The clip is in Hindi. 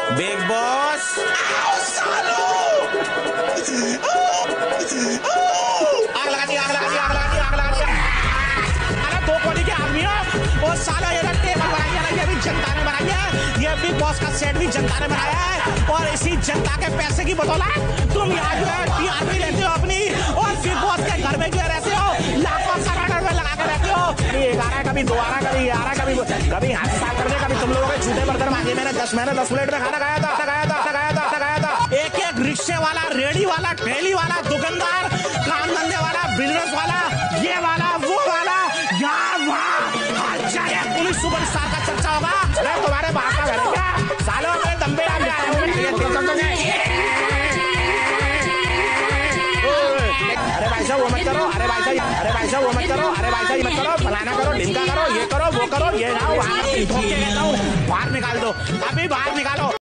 बिग बॉस आग लगा दी, आग लगा दी, आग लगा दी, आग लगा दी। अरे दो कोड़ी के आदमी हो वो साला, ये टेबल बनाई है ना, ये भी जनता ने बनाई है। ये बिग बॉस का सेट भी जनता ने बनाया है और इसी जनता के पैसे की बदौलत तुम यहाँ जो है टीआरपी लेते हो अपनी, और बिग बॉस के घर में जो रहते हो लाखों करोड़ रुपए लगा के रहते हो। कभी एक आ रहा है, कभी दो आ रहा है, कभी आ रहा है, कभी हाथ साफ करने, कभी तुम लोगों के जूते बर्तन मांगे। मैंने 10 प्लेट में खाना खाया था। एक एक रिक्शे वाला, रेडी वाला, ठेली वाला, दुकानदार, काम धंधे वाला, बिजनेस वाला, ये वाला, वो वाला, यहाँ वहाँ पुलिस सुपरस्टार का चर्चा होगा। अरे तुम्हारे बाप का घर है क्या? सालों में दम्बे आगे आए होंगे। अरे भाई साहब वो मत करो, अरे भाई साहब वो मत करो, अरे भाई साहब मत करो, फलाना करो, ढिमका करो, ये करो, वो करो, ये जाओ, बाहर निकाल दो, अभी बाहर निकालो।